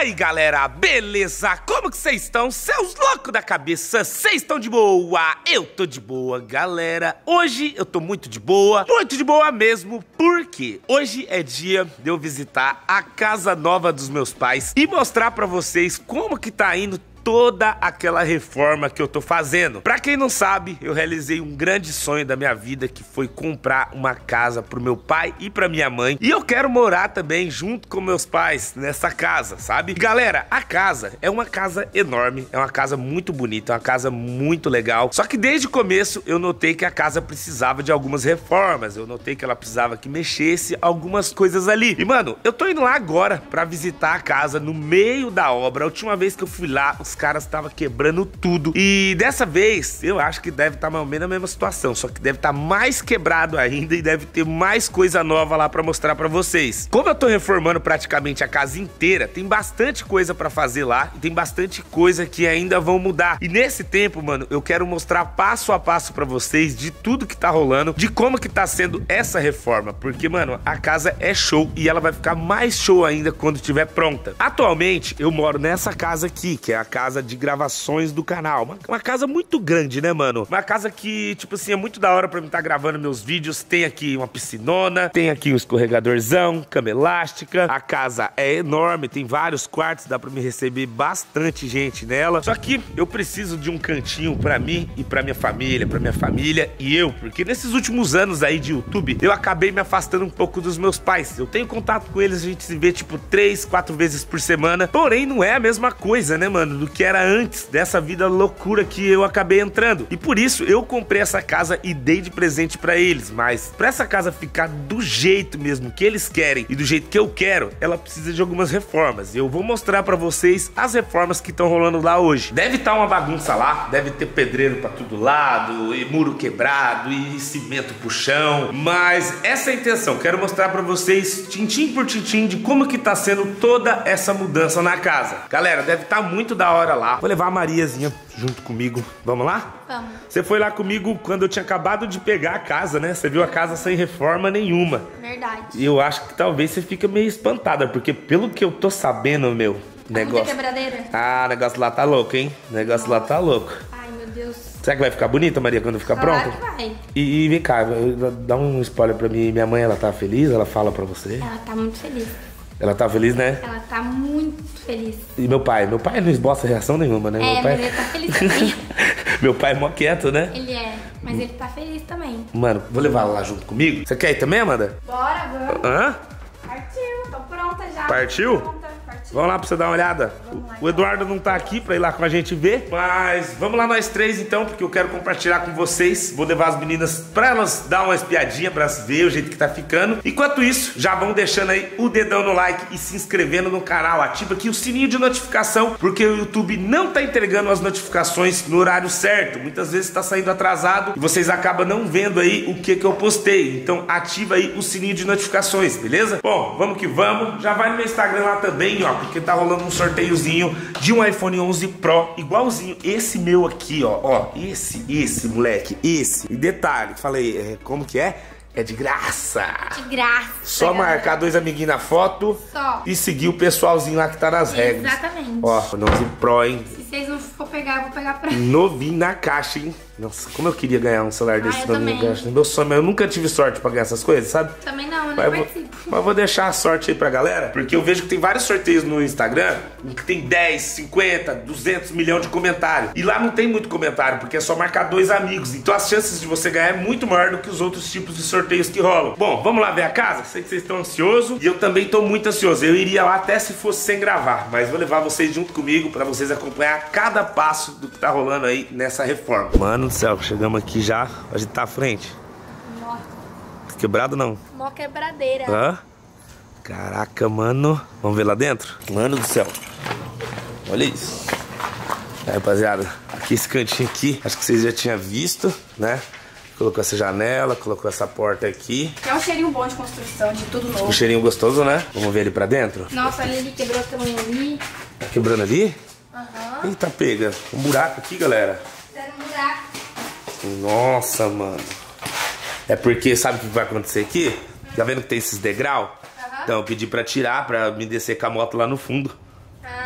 aí, galera, beleza? Como que vocês estão? Seus loucos da cabeça, vocês estão de boa? Eu tô de boa, galera. Hoje eu tô muito de boa mesmo, porque hoje é dia de eu visitar a casa nova dos meus pais e mostrar pra vocês como que tá indo toda aquela reforma que eu tô fazendo. Pra quem não sabe, eu realizei um grande sonho da minha vida, que foi comprar uma casa pro meu pai e pra minha mãe. E eu quero morar também junto com meus pais nessa casa, sabe? Galera, a casa é uma casa enorme, é uma casa muito bonita, é uma casa muito legal. Só que desde o começo eu notei que a casa precisava de algumas reformas. Eu notei que ela precisava que mexesse algumas coisas ali. E mano, eu tô indo lá agora pra visitar a casa no meio da obra. A última vez que eu fui lá, os caras estavam quebrando tudo. E dessa vez, eu acho que deve estar mais ou menos na mesma situação. Só que deve estar mais quebrado ainda e deve ter mais coisa nova lá pra mostrar pra vocês. Como eu tô reformando praticamente a casa inteira, tem bastante coisa pra fazer lá. E tem bastante coisa que ainda vão mudar. E nesse tempo, mano, eu quero mostrar passo a passo pra vocês de tudo que tá rolando, de como que tá sendo essa reforma. Porque, mano, a casa é show e ela vai ficar mais show ainda quando estiver pronta. Atualmente, eu moro nessa casa aqui, que é a casa de gravações do canal. Uma casa muito grande, né, mano? Uma casa que, tipo assim, é muito da hora pra mim estar gravando meus vídeos. Tem aqui uma piscinona, tem aqui um escorregadorzão, cama elástica. A casa é enorme, tem vários quartos, dá pra me receber bastante gente nela. Só que eu preciso de um cantinho pra mim e pra minha família e eu. Porque nesses últimos anos aí de YouTube, eu acabei me afastando um pouco dos meus pais. Eu tenho contato com eles, a gente se vê tipo 3, 4 vezes por semana. Porém, não é a mesma coisa, né, mano, do que era antes dessa vida loucura que eu acabei entrando. E por isso eu comprei essa casa e dei de presente pra eles. Mas pra essa casa ficar do jeito mesmo que eles querem e do jeito que eu quero, ela precisa de algumas reformas. Eu vou mostrar pra vocês as reformas que estão rolando lá hoje. Deve estar uma bagunça lá, deve ter pedreiro pra todo lado, e muro quebrado, e cimento pro chão. Mas essa é a intenção, quero mostrar pra vocês, tintim por tintim, de como que tá sendo toda essa mudança na casa. Galera, deve estar muito da hora lá. Vou levar a Mariazinha junto comigo. Vamos lá? Vamos. Você foi lá comigo quando eu tinha acabado de pegar a casa, né? Você viu a casa sem reforma nenhuma. Verdade. E eu acho que talvez você fica meio espantada, porque pelo que eu tô sabendo, meu, negócio... Muita quebradeira? Ah, o negócio lá tá louco, hein? O negócio lá tá louco. Ai, meu Deus. Será que vai ficar bonita, Maria, quando ficar Claro pronta? que vai. E vem cá, dá um spoiler pra mim. Minha mãe, ela tá feliz? Ela fala pra você? Ela tá muito feliz. Ela tá feliz, né? Ela tá muito feliz. E meu pai não esboça reação nenhuma, né? É, meu pai... mas ele tá feliz também. Meu pai é mó quieto, né? Ele é, mas ele tá feliz também. Mano, vou levar ela lá junto comigo. Você quer ir também, Amanda? Bora, vamos. Hã? Partiu, tô pronta já. Partiu? Pronta, partiu. Vamos lá pra você dar uma olhada. Vamos lá, O Eduardo não tá aqui pra ir lá com a gente ver, mas vamos lá nós três então, porque eu quero compartilhar com vocês. Vou levar as meninas pra elas dar uma espiadinha, pra ver o jeito que tá ficando. Enquanto isso, já vão deixando aí o dedão no like e se inscrevendo no canal. Ativa aqui o sininho de notificação, porque o YouTube não tá entregando as notificações no horário certo. Muitas vezes tá saindo atrasado e vocês acabam não vendo aí o que eu postei. Então ativa aí o sininho de notificações, beleza? Bom, vamos que vamos. Já vai no meu Instagram lá também, ó, porque tá rolando um sorteiozinho de um iPhone 11 Pro, igualzinho esse meu aqui, ó, esse, moleque, esse. E detalhe, falei, como que é? É de graça. De graça. Só marcar 2 amiguinhos na foto. Só. E seguir o pessoalzinho lá que tá nas regras. Exatamente. Ó, iPhone 11 Pro, hein? Se vocês não for pegar, eu vou pegar pra... Novinho na caixa, hein? Nossa, como eu queria ganhar um celular desse eu novinho na também. caixa. Meu sonho, eu nunca tive sorte pra ganhar essas coisas, sabe? Também não, eu Mas nem eu participo. vou deixar a sorte aí pra galera, porque eu vejo que tem vários sorteios no Instagram que tem 10, 50, 200 milhões de comentários. E lá não tem muito comentário, porque é só marcar 2 amigos. Então as chances de você ganhar é muito maior do que os outros tipos de sorteios que rolam. Bom, vamos lá ver a casa? Sei que vocês estão ansiosos e eu também tô muito ansioso. Eu iria lá até se fosse sem gravar, mas vou levar vocês junto comigo pra vocês acompanhar cada passo do que tá rolando aí nessa reforma. Mano do céu, chegamos aqui já. A gente tá à frente. Mó, Quebrado não? mó quebradeira. Hã? Caraca, mano. Vamos ver lá dentro? Mano do céu. Olha isso. Aí, rapaziada, aqui esse cantinho aqui, acho que vocês já tinham visto, né? Colocou essa janela, colocou essa porta aqui. É um cheirinho bom de construção, de tudo novo. Um cheirinho gostoso, né? Vamos ver ali pra dentro? Nossa, olha ali, quebrou também ali. Tá quebrando ali? Aham. Eita, pega. Um buraco aqui, galera. Fizeram um buraco. Nossa, mano. É porque, sabe o que vai acontecer aqui? Tá vendo que tem esses degraus? Então eu pedi pra tirar, pra me descer com a moto lá no fundo. Ah,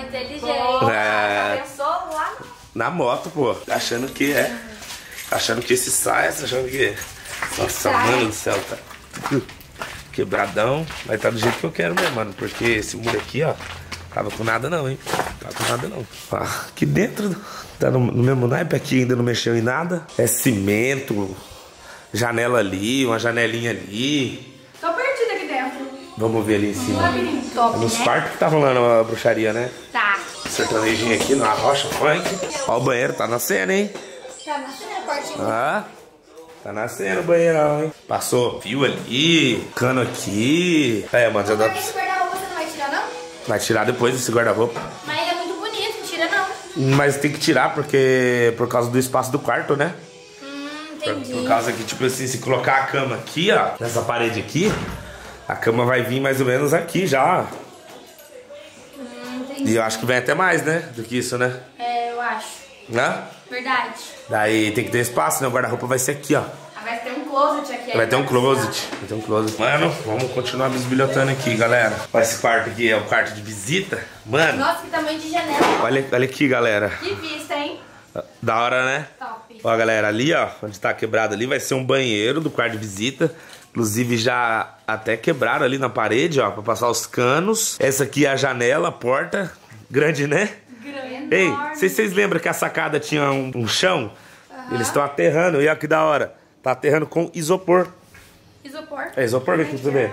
inteligente. É. Pensou lá. Na moto, pô. Achando que é. Achando que esse sai, achando que... Nossa, mano do céu, tá quebradão. Vai tá do jeito que eu quero mesmo, mano. Porque esse muro aqui, ó, tava com nada não, hein. Tava com nada não. Aqui dentro, tá no mesmo naipe. Aqui ainda não mexeu em nada. É cimento. Janela ali, uma janelinha ali. Tô perdida aqui dentro. Vamos ver ali em cima. Top, Nos né? quartos que tá rolando a bruxaria, né? Tá. Sertanejinho aqui, na rocha funk. Ó, o banheiro tá nascendo, hein? Tá nascendo a quartinho. Ah, tá nascendo o banheirão, hein? Passou fio ali, cano aqui. É, mano, já dá... Esse guarda-roupa você não vai tirar, não? Vai tirar depois esse guarda-roupa. Mas ele é muito bonito, não tira, não. Mas tem que tirar porque... Por causa do espaço do quarto, né? Entendi. Por causa que, tipo assim, se colocar a cama aqui, ó, nessa parede aqui, a cama vai vir mais ou menos aqui já. Entendi. E eu acho que vem até mais, né? Do que isso, né? É, eu acho. Né? Verdade. Daí tem que ter espaço, né? O guarda-roupa vai ser aqui, ó. Ah, vai ter um closet aqui. Vai ter um closet. Vai ter um closet. Mano, vamos continuar bisbilhotando aqui, galera. Ó, esse quarto aqui é o quarto de visita. Mano, Nossa, que tamanho de janela. olha aqui, galera. Que vista, hein? Da hora, né? Top. Ó, galera, ali, ó, onde tá quebrado ali, vai ser um banheiro do quarto de visita. Inclusive, já até quebraram ali na parede, ó, pra passar os canos. Essa aqui é a janela, a porta. Grande, né? Grande. Ei, vocês lembram que a sacada tinha um chão? Eles estão aterrando, e olha que da hora. Tá aterrando com isopor. Isopor. É isopor, vem aqui pra você ver.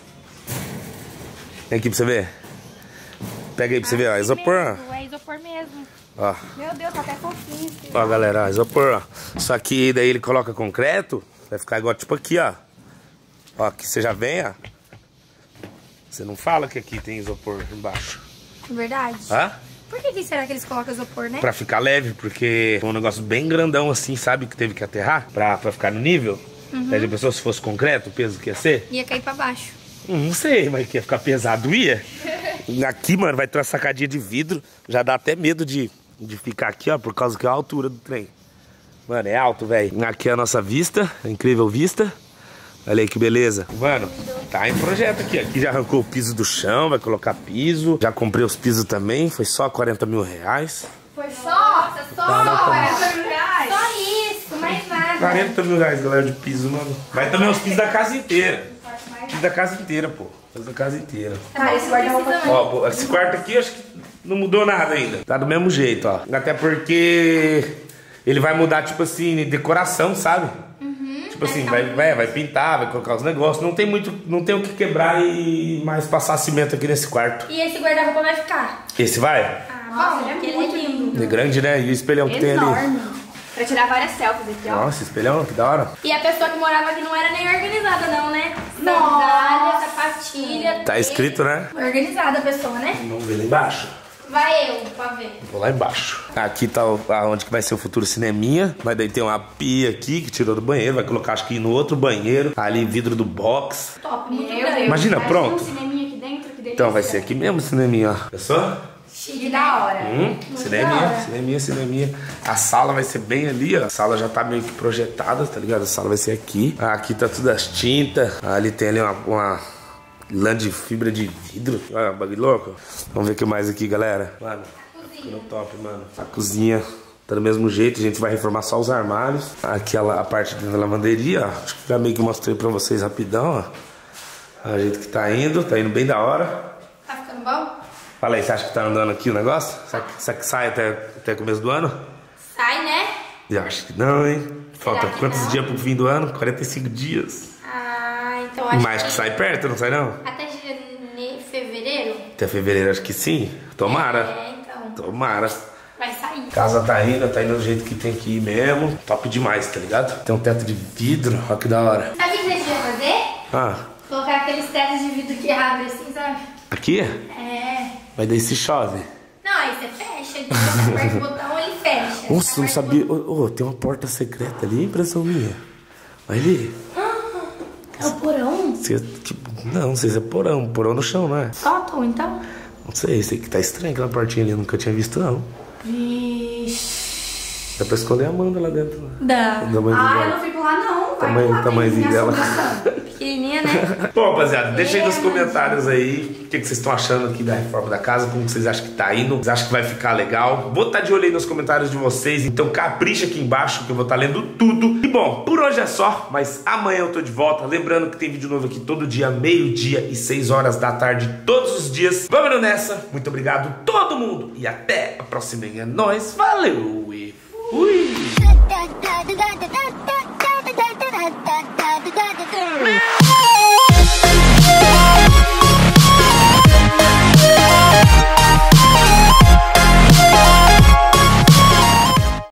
Vem aqui pra você ver. Pega aí pra você ver, ó, isopor, ó. É isopor mesmo. Ó. Meu Deus, tá até fofinho. Ó, galera, ó, isopor, ó. Só que daí ele coloca concreto, vai ficar igual tipo aqui, ó. Ó, aqui você já vem, ó. Você não fala que aqui tem isopor embaixo. Verdade. Hã? Por que será que eles colocam isopor, né? Pra ficar leve, porque foi um negócio bem grandão assim, sabe? Que teve que aterrar pra ficar no nível. Daí a pessoa, se fosse concreto, o peso que ia ser? Ia cair pra baixo. Não sei, mas que ia ficar pesado, ia. Aqui, mano, vai ter uma sacadinha de vidro. Já dá até medo de ficar aqui, ó, por causa que é a altura do trem. Mano, é alto, velho. Aqui é a nossa vista, a incrível vista. Olha aí que beleza. Mano, tá em projeto aqui. Aqui já arrancou o piso do chão, vai colocar piso. Já comprei os pisos também, foi só 40 mil reais. Foi só? Só 40 mil reais? Só isso, mais nada. 40 mil reais, galera, de piso, mano. Vai também os pisos da casa inteira. Piso da casa inteira, pô. Piso da casa inteira. Cara, esse guarda-roupa aqui. Ó, esse quarto aqui, acho que não mudou nada ainda. Tá do mesmo jeito, ó. Até porque ele vai mudar, tipo assim, decoração, sabe? Tipo assim, vai pintar, vai colocar os negócios. Não tem o que quebrar e mais passar cimento aqui nesse quarto. E esse guarda-roupa vai ficar? Esse vai? Ah, bom, ele é muito lindo. É grande, né? E o espelhão que tem ali. Enorme. Pra tirar várias selfies aqui, ó. Nossa, espelhão, que da hora. E a pessoa que morava aqui não era nem organizada, não, né? Sandália, sapatilha. Tá escrito, né? Organizada a pessoa, né? Vamos ver lá embaixo. Vai eu, pra ver. Vou lá embaixo. Aqui tá onde que vai ser o futuro cineminha. Mas daí tem uma pia aqui que tirou do banheiro. Vai colocar, acho que no outro banheiro. Ali, vidro do box. Top, muito grande. Imagina, pronto. Um cineminha aqui dentro, que delícia. Então vai ser aqui mesmo o cineminha, ó. Pensou? Chique da hora. Cineminha. A sala vai ser bem ali, ó. A sala já tá meio que projetada, tá ligado? A sala vai ser aqui. Aqui tá tudo as tintas. Ali tem ali uma lã de fibra de vidro. Olha, bagulho louco. Vamos ver o que mais aqui, galera. Mano, ficando top, mano. A cozinha tá do mesmo jeito. A gente vai reformar só os armários. Aqui a parte da lavanderia, ó. Acho que já meio que mostrei pra vocês rapidão, ó. O jeito que tá indo bem da hora. Tá ficando bom? Fala aí, você acha que tá andando aqui o negócio? Será que sai até começo do ano? Sai, né? Eu acho que não, hein? Falta Será que quantos não? dias pro fim do ano? 45 dias. Ah, então acho Mais que sai perto, não sai não? Até fevereiro? Até fevereiro acho que sim. Tomara. É, então. Tomara. Vai sair. Casa tá indo do jeito que tem que ir mesmo. Top demais, tá ligado? Tem um teto de vidro, olha que da hora. Sabe o que a gente vai fazer? Ah, Colocar aqueles tetos de vidro que abre assim, sabe? aqui? É. Mas daí se chove. Não, aí você fecha, ele aperta o botão, ele fecha. Nossa, não Você aperta sabia. o botão. Tem uma porta secreta ali, impressão minha. Olha ali. É o porão? Não sei se é porão. Porão no chão, não é? Sótão, então? Não sei que tá estranho aquela portinha ali, eu nunca tinha visto não. Vixe. Dá pra esconder a Amanda lá dentro. Dá. O tamanhozinho Ah, dela. eu não fico lá não. Vai lá, Tamanhozinho tem minha dela. assombração. pequenininha, né? Bom, rapaziada, deixa aí nos comentários aí o que vocês estão achando aqui da reforma da casa, como vocês acham que tá indo, vocês acham que vai ficar legal. Vou estar de olho aí nos comentários de vocês, então capricha aqui embaixo que eu vou estar lendo tudo. E bom, por hoje é só, mas amanhã eu tô de volta. Lembrando que tem vídeo novo aqui todo dia, meio-dia e 6 horas da tarde, todos os dias. Vamos indo nessa, muito obrigado todo mundo e até a próxima. É nóis, valeu e fui!